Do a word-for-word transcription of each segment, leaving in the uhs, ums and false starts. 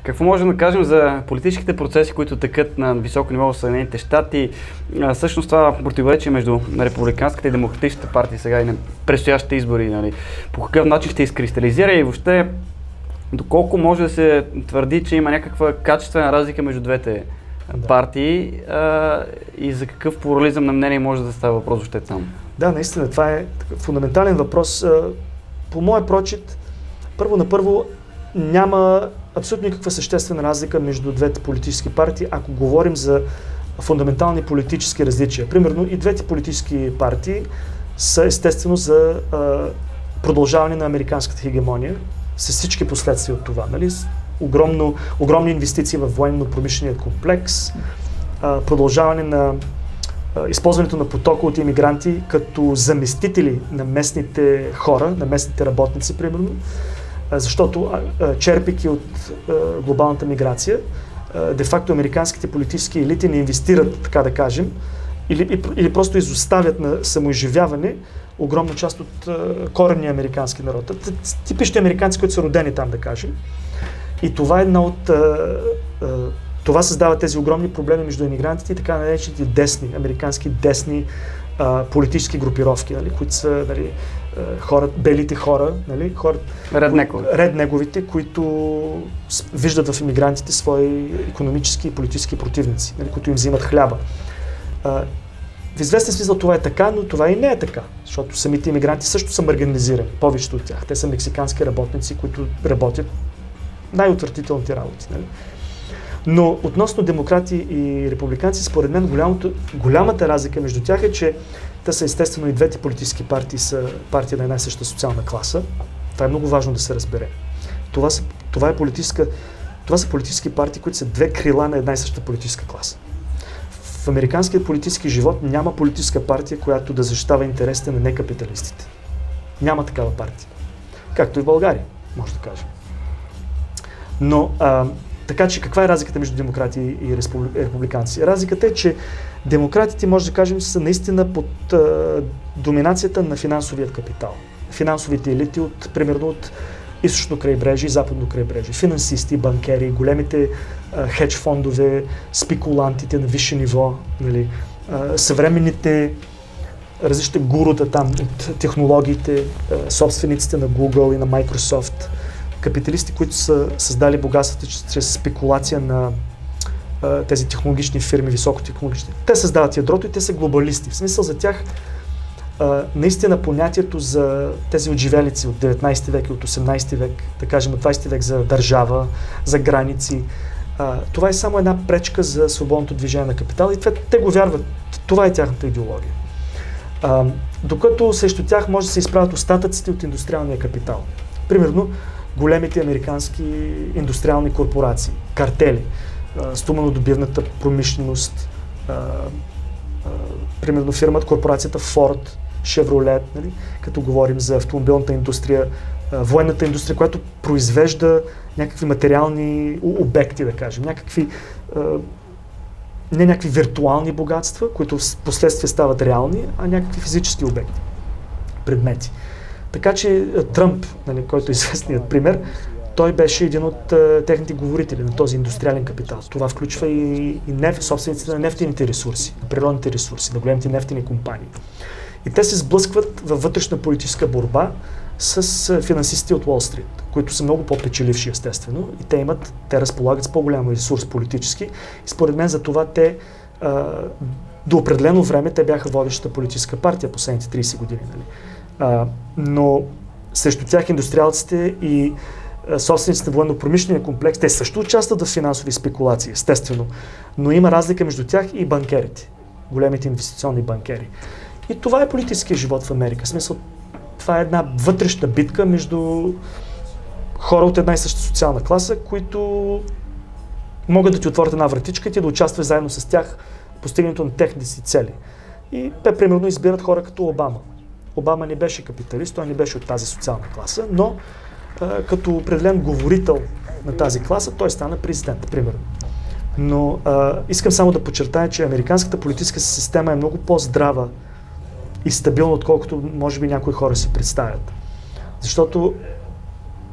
Какво можем да кажем за политическите процеси, които текат на високо ниво в Съединените щати? Всъщност това противоречие между републиканската и демократичната партия сега и на предстоящите избори, нали? По какъв начин ще изкристализира и въобще доколко може да се твърди, че има някаква качествена разлика между двете да. партии а, и за какъв плурализъм на мнение може да става въпрос въобще там? Да, наистина, това е фундаментален въпрос. По моя прочит, първо на първо няма абсолютно никаква съществена разлика между двете политически партии, ако говорим за фундаментални политически различия. Примерно и двете политически партии са естествено за а, продължаване на американската хегемония с всички последствия от това. Нали? Огромно, огромни инвестиции в военно-промишления комплекс, а, продължаване на а, използването на потока от имигранти като заместители на местните хора, на местните работници, примерно, а, защото а, черпейки от а, глобалната миграция, а, де-факто американските политически елити не инвестират, така да кажем, или, или просто изоставят на самоизживяване огромна част от а, коренния американски народ. Типични американци, които са родени там, да кажем. И това е една от... А, а, това създава тези огромни проблеми между емигрантите и така наречените десни, американски десни а, политически групировки, нали, които са нали, хора, белите хора, нали, хора, реднеговите. реднеговите, които виждат в емигрантите свои икономически и политически противници, нали, които им взимат хляба. А, в известен смисъл това е така, но това и не е така, защото самите имигранти също са маргинализирани, повечето от тях. Те са мексикански работници, които работят най-отвратителните работи. Нали. Но относно демократи и републиканци, според мен голямото, голямата разлика между тях е, че те са естествено и двете политически партии са партия на една и съща социална класа. Това е много важно да се разбере. Това са, това е политическа, това са политически партии, които са две крила на една и съща политическа класа. В американския политически живот няма политическа партия, която да защитава интересите на некапиталистите. Няма такава партия. Както и в България, може да кажем. Но а, така че каква е разликата между демократи и републиканци? Разликата е, че демократите, може да кажем, са наистина под а, доминацията на финансовият капитал. Финансовите елити, от, примерно от източно крайбрежие и западно крайбрежие. Финансисти, банкери, големите а, хедж фондове, спекулантите на висше ниво, нали, а, съвременните различни гурута там от технологиите, а, собствениците на Google и на Microsoft, капиталисти, които са създали богатството чрез спекулация на а, тези технологични фирми, високотехнологични. Те създават ядрото и те са глобалисти. В смисъл за тях а, наистина понятието за тези отживелици от деветнайсети век и от осемнайсети век, да кажем от двайсети век за държава, за граници, а, това е само една пречка за свободното движение на капитал и това, те го вярват. Това е тяхната идеология. А, докато срещу тях може да се изправят остатъците от индустриалния капитал. Примерно, големите американски индустриални корпорации, картели, стоманодобивната промишленост, а, а, примерно фирмата, корпорацията Ford, Chevrolet, нали, като говорим за автомобилната индустрия, а, военната индустрия, която произвежда някакви материални обекти, да кажем, някакви, а, не някакви виртуални богатства, които в последствие стават реални, а някакви физически обекти, предмети. Така че Тръмп, нали, който е известният пример, той беше един от uh, техните говорители на този индустриален капитал. Това включва и, и неф, собствениците на нефтените ресурси, на природните ресурси, на големите нефтени компании. И те се сблъскват във вътрешна политическа борба с uh, финансистите от Уолл Стрит, които са много по-печеливши, естествено, и те имат, те разполагат с по-голям ресурс политически. И според мен за това те uh, до определено време те бяха водещата политическа партия последните трийсет години. Нали? Uh, но срещу тях индустриалците и uh, собствениците на военно-промишления комплекс, те също участват в финансови спекулации, естествено, но има разлика между тях и банкерите, големите инвестиционни банкери. И това е политическия живот в Америка. В смисъл, това е една вътрешна битка между хора от една и съща социална класа, които могат да ти отворят една вратичка и ти да участваш заедно с тях в постигането на техните си цели. И те примерно избират хора като Обама. Обама не беше капиталист, той не беше от тази социална класа, но а, като определен говорител на тази класа, той стана президент, примерно. Но а, искам само да подчертая, че американската политическа система е много по-здрава и стабилна, отколкото може би някои хора си представят. Защото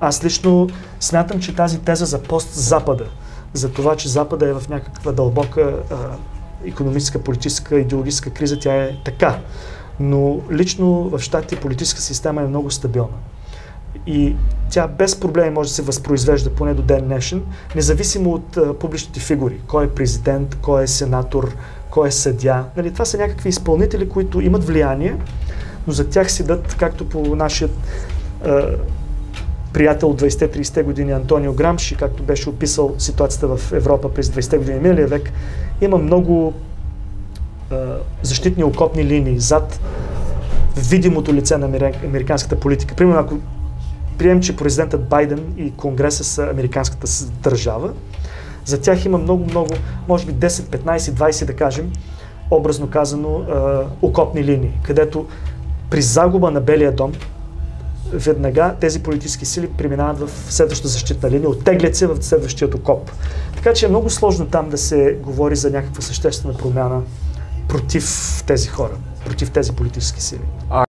Аз лично смятам, че тази теза за пост-Запада, за това, че Запада е в някаква дълбока а, икономическа, политическа, идеологическа криза, тя е така. Но лично в щатите политическа система е много стабилна. И тя без проблеми може да се възпроизвежда поне до ден днешен, независимо от а, публичните фигури. Кой е президент, кой е сенатор, кой е съдия. Нали, това са някакви изпълнители, които имат влияние, но за тях седат, както по нашия а, приятел от двайсетте-трийсетте години Антонио Грамши, както беше описал ситуацията в Европа през двайсетте години миналия век, има много а, защитни окопни линии зад видимото лице на американската политика. Примерно, ако приемем, че президентът Байден и Конгреса са американската държава, за тях има много-много, може би десет, петнайсет, двайсет, да кажем, образно казано, а, окопни линии, където при загуба на Белия дом, веднага тези политически сили преминават в следващата защитна линия, оттеглят се в следващият окоп. Така че е много сложно там да се говори за някаква съществена промяна против тези хора, против тези политически сили.